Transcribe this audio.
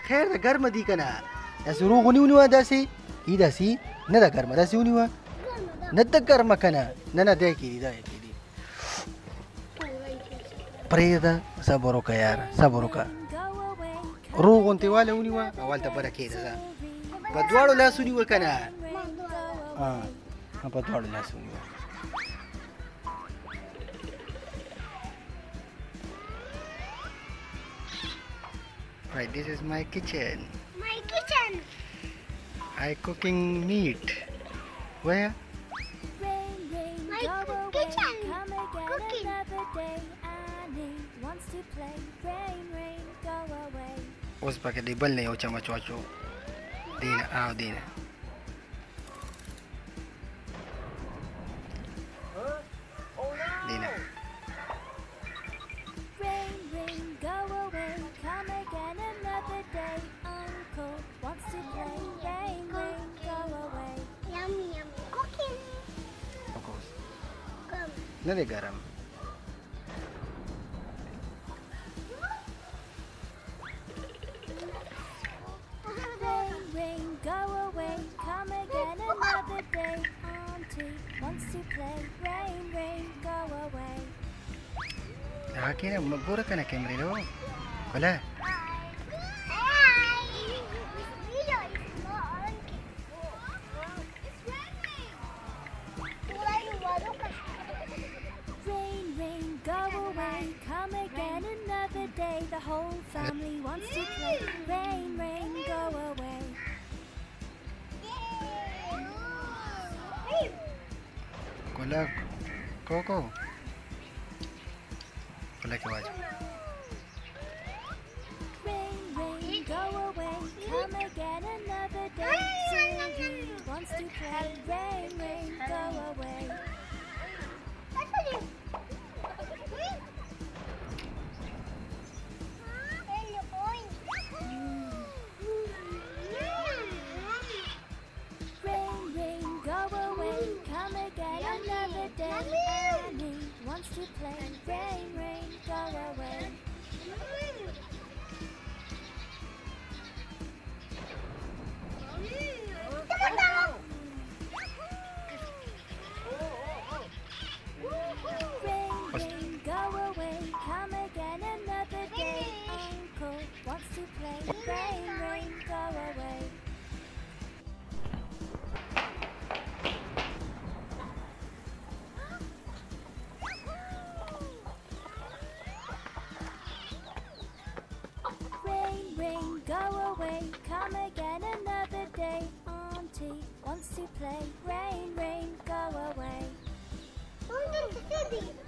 خير ده قرمة دي كنا يسرو غني ونوا داسي إذا سي ندا قرمة داسي ونوا ندا قرمة كنا ننا ده كذي ده كذي بريدا سبروكا يار سبروكا روغون تيوالا ونوا أول تبارا كذا سا بدوارو لا سوني كنا بدوارو لا سوني Right, this is my kitchen. My kitchen. I cooking meat. Where? My kitchen. Cooking. Us pakai dibal nih macam cuaca. Dina, Dina. Dina. Nanti garam. Rain, go away, come again another day. Auntie wants to play. Rain, go away. Akhirnya magbura ka na camera lo. Wala. Come again another day. The whole family wants to play. Rain, go away. Wala. Coco. Wala ka wajah. Rain, go away. Come again another day. Sylvie wants to play. Rain, go away. Annie wants to play. Rain, go away. Rain, go away. Come again another day. Uncle wants to play. Rain, go away. Rain, go away, come again another day. Auntie wants to play. Rain, go away.